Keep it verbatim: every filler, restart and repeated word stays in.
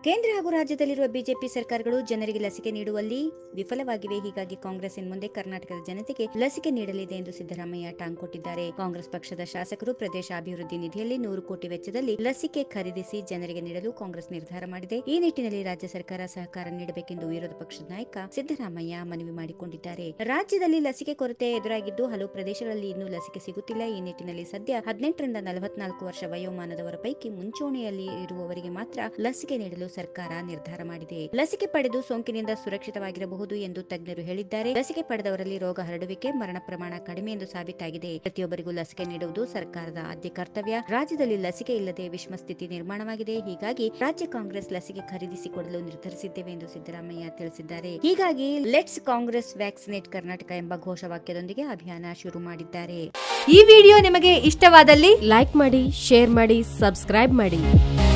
ಕೇಂದ್ರ ಹಾಗೂ ರಾಜ್ಯದಲ್ಲಿರುವ ಬಿಜೆಪಿ ಸರ್ಕಾರಗಳು ಜನರಿಗೆ ಲಸಿಕೆ ನೀಡುವಲ್ಲಿ ವಿಫಲವಾಗಿವೆ. ಹೀಗಾಗಿ ಕಾಂಗ್ರೆಸ್ ಇನ್ನು ಮುಂದೆ ಕರ್ನಾಟಕದ ಜನತೆಗೆ ಲಸಿಕೆ ನೀಡಲಿದೆ ಎಂದು ಸಿದ್ದರಾಮಯ್ಯ ಟಾಂಗ್ ಕೊಟ್ಟಿದ್ದಾರೆ. ಕಾಂಗ್ರೆಸ್ ಪಕ್ಷದ ಶಾಸಕರು ಪ್ರದೇಶ ಅಭಿವೃದ್ಧಿ ನಿಧಿಯಲ್ಲಿ ನೂರು ಕೋಟಿ ವೆಚ್ಚದಲ್ಲಿ ಲಸಿಕೆ ಖರೀದಿಸಿ ಜನರಿಗೆ ನೀಡಲು ಕಾಂಗ್ರೆಸ್ ನಿರ್ಧಾರ ಮಾಡಿದೆ. ಈ ನಿಟ್ಟಿನಲ್ಲಿ ರಾಜ್ಯ ಸರ್ಕಾರ ಸಹಕಾರ ನೀಡಬೇಕೆಂದು ವಿರೋಧ ಪಕ್ಷದ ನಾಯಕ ಸಿದ್ದರಾಮಯ್ಯ ಮನವಿ ಮಾಡಿಕೊಂಡಿದ್ದಾರೆ. ರಾಜ್ಯದಲ್ಲಿ ಲಸಿಕೆ ಕೊರತೆ ಎದುರಾಗಿದ್ದು ಹಲವು ಪ್ರದೇಶಗಳಲ್ಲಿ ಇನ್ನೂ ಲಸಿಕೆ ಸಿಗುತ್ತಿಲ್ಲ. ಈ ನಿಟ್ಟಿನಲ್ಲಿ ಸದ್ಯ ಹದಿನೆಂಟರಿಂದ ನಲವತ್ನಾಲ್ಕು ವರ್ಷ ವಯೋಮಾನದವರ ಪೈಕಿ ಮುಂಚೂಣಿಯಲ್ಲಿ ಇರುವವರಿಗೆ ಮಾತ್ರ ಲಸಿಕೆ ನೀಡಲು ಸರ್ಕಾರ ನಿರ್ಧಾರ ಮಾಡಿದೆ. ಲಸಿಕೆ ಪಡೆದು ಸೋಂಕಿನಿಂದ ಸುರಕ್ಷಿತವಾಗಿರಬಹುದು ಎಂದು ತಜ್ಞರು ಹೇಳಿದ್ದಾರೆ. ಲಸಿಕೆ ಪಡೆದವರಲ್ಲಿ ರೋಗ ಹರಡುವಿಕೆ, ಮರಣ ಪ್ರಮಾಣ ಕಡಿಮೆ ಎಂದು ಸಾಬೀತಾಗಿದೆ. ಪ್ರತಿಯೊಬ್ಬರಿಗೂ ಲಸಿಕೆ ನೀಡುವುದು ಸರ್ಕಾರದ ಆದ್ಯ ಕರ್ತವ್ಯ. ರಾಜ್ಯದಲ್ಲಿ ಲಸಿಕೆ ಇಲ್ಲದೆ ವಿಷಮ ಸ್ಥಿತಿ ನಿರ್ಮಾಣವಾಗಿದೆ. ಹೀಗಾಗಿ ರಾಜ್ಯ ಕಾಂಗ್ರೆಸ್ ಲಸಿಕೆ ಖರೀದಿಸಿಕೊಡಲು ನಿರ್ಧರಿಸಿದ್ದೇವೆ ಎಂದು ಸಿದ್ದರಾಮಯ್ಯ ತಿಳಿಸಿದ್ದಾರೆ. ಹೀಗಾಗಿ ಲೆಟ್ಸ್ ಕಾಂಗ್ರೆಸ್ ವ್ಯಾಕ್ಸಿನೇಟ್ ಕರ್ನಾಟಕ ಎಂಬ ಘೋಷವಾಕ್ಯದೊಂದಿಗೆ ಅಭಿಯಾನ ಶುರು ಮಾಡಿದ್ದಾರೆ. ಈ ವಿಡಿಯೋ ನಿಮಗೆ ಇಷ್ಟವಾದಲ್ಲಿ ಲೈಕ್ ಮಾಡಿ, ಶೇರ್ ಮಾಡಿ, ಸಬ್ಸ್ಕ್ರೈಬ್ ಮಾಡಿ.